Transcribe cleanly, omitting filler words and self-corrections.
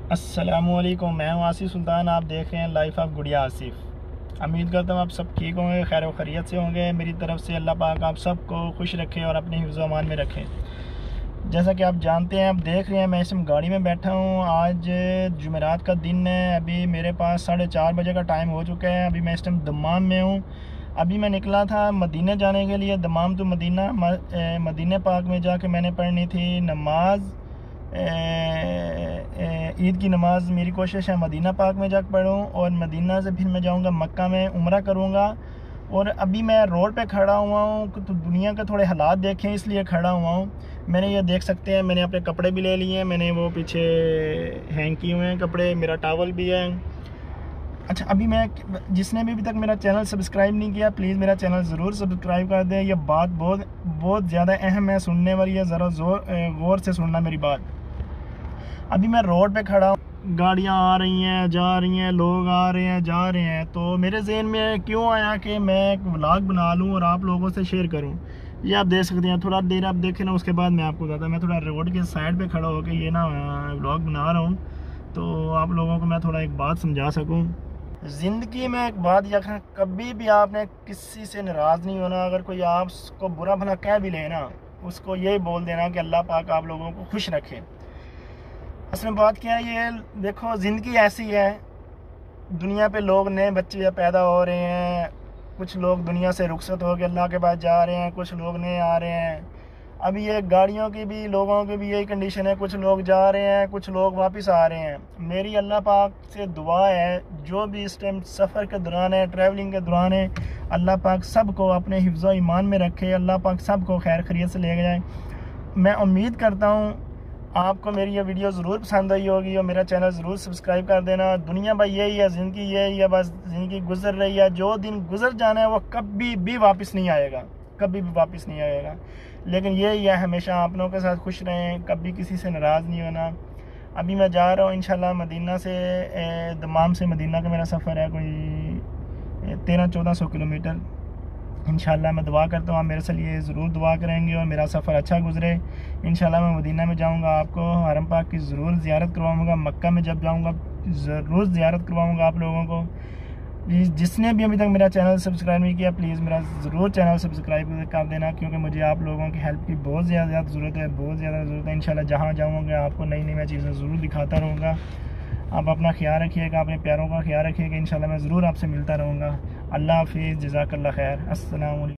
अस्सलामुअलैकुम, मैं हूँ आसिफ सुल्तान। आप देख रहे हैं लाइफ ऑफ गुड़िया आसिफ। उम्मीद करता हूँ आप सब ठीक होंगे, खैर व खैरियत से होंगे। मेरी तरफ से अल्लाह पाक आप सबको खुश रखे और अपने हिफ्ज़ अमान में रखे। जैसा कि आप जानते हैं, आप देख रहे हैं मैं इस टाइम गाड़ी में बैठा हूँ। आज जुमेरात का दिन है। अभी मेरे पास 4:30 बजे का टाइम हो चुका है। अभी मैं इस टाइम दम्माम में हूँ। अभी मैं निकला था मदीने जाने के लिए, दम्माम टू मदीना। मदीने पाक में जाके मैंने पढ़नी थी नमाज, ईद की नमाज़। मेरी कोशिश है मदीना पाक में जाकर पढ़ूँ और मदीना से फिर मैं जाऊँगा मक्का में उम्रा करूँगा। और अभी मैं रोड पे खड़ा हुआ हूँ तो दुनिया के थोड़े हालात देखें इसलिए खड़ा हुआ हूँ। मैंने ये देख सकते हैं, मैंने अपने कपड़े भी ले लिए हैं। मैंने वो पीछे हैंग किए हुए हैं कपड़े, मेरा टावल भी है। अच्छा, अभी मैं जिसने भी अभी तक मेरा चैनल सब्सक्राइब नहीं किया, प्लीज़ मेरा चैनल ज़रूर सब्सक्राइब कर दें। ये बात बहुत ज़्यादा अहम है, सुनने वाली है। ज़रा गौर से सुनना मेरी बात। अभी मैं रोड पे खड़ा हूँ, गाड़ियाँ आ रही हैं जा रही हैं, लोग आ रहे हैं जा रहे हैं। तो मेरे जहन में क्यों आया कि मैं एक व्लॉग बना लूँ और आप लोगों से शेयर करूँ। ये आप देख सकते हैं, थोड़ा देर आप देखें ना, उसके बाद मैं आपको बताता हूँ। मैं थोड़ा रोड के साइड पे खड़ा होकर ये ना व्लॉग बना रहा हूँ तो आप लोगों को मैं थोड़ा एक बात समझा सकूँ। ज़िंदगी में एक बात याद रखना, कभी भी आपने किसी से नाराज़ नहीं होना। अगर कोई आपको बुरा भला कह भी लेना, उसको यही बोल देना कि अल्लाह पाक आप लोगों को खुश रखे। असल में बात क्या है, ये देखो ज़िंदगी ऐसी है। दुनिया पे लोग नए बच्चे पैदा हो रहे हैं, कुछ लोग दुनिया से रुखसत हो के अल्लाह के पास जा रहे हैं, कुछ लोग नए आ रहे हैं। अभी ये गाड़ियों की भी, लोगों की भी यही कंडीशन है। कुछ लोग जा रहे हैं, कुछ लोग वापस आ रहे हैं। मेरी अल्लाह पाक से दुआ है, जो भी इस टाइम सफ़र के दौरान है, ट्रैवलिंग के दौरान है, अल्लाह पाक सबको अपने हिफ्ज़ ईमान में रखे। अल्लाह पाक सबको खैर खैरियत से ले जाए। मैं उम्मीद करता हूँ आपको मेरी ये वीडियो ज़रूर पसंद आई होगी और मेरा चैनल ज़रूर सब्सक्राइब कर देना। दुनिया भाई यही है, ज़िंदगी यही है, बस ज़िंदगी गुजर रही है। जो दिन गुजर जाना है वो कभी भी वापस नहीं आएगा, कभी भी वापस नहीं आएगा। लेकिन यही है, हमेशा आप लोगों के साथ खुश रहें, कभी किसी से नाराज़ नहीं होना। अभी मैं जा रहा हूँ इंशाल्लाह मदीना से, दमाम से मदीना का मेरा सफ़र है कोई 1300-1400 किलोमीटर। इंशाल्लाह मैं दुआ करता हूँ आप मेरे से लिए ज़रूर दुआ करेंगे और मेरा सफ़र अच्छा गुजरे। इंशाल्लाह मैं मदीना में जाऊँगा, आपको हरम पाक की ज़रूर ज़ियारत करवाऊँगा। मक्का में जब जाऊँगा ज़रूर ज़ियारत करवाऊँगा आप लोगों को। प्लीज़ जिसने भी अभी तक मेरा चैनल सब्सक्राइब नहीं किया, प्लीज़ मेरा ज़रूर चैनल सब्सक्राइब कर देना, क्योंकि मुझे आप लोगों की हेल्प की बहुत ज़्यादा ज़रूरत है, बहुत ज़्यादा ज़रूरत है। इंशाल्लाह जहाँ जाऊँगा आपको नई नई मैं चीज़ें ज़रूर दिखाता रहूँगा। आप अपना ख्याल रखिएगा, अपने प्यारों का ख्याल रखिएगा। इंशाल्लाह मैं ज़रूर आपसे मिलता रहूँगा। अल्लाह हाफ़िज़, जज़ाकल्लाह खैर, अस्सलाम वालेकुम।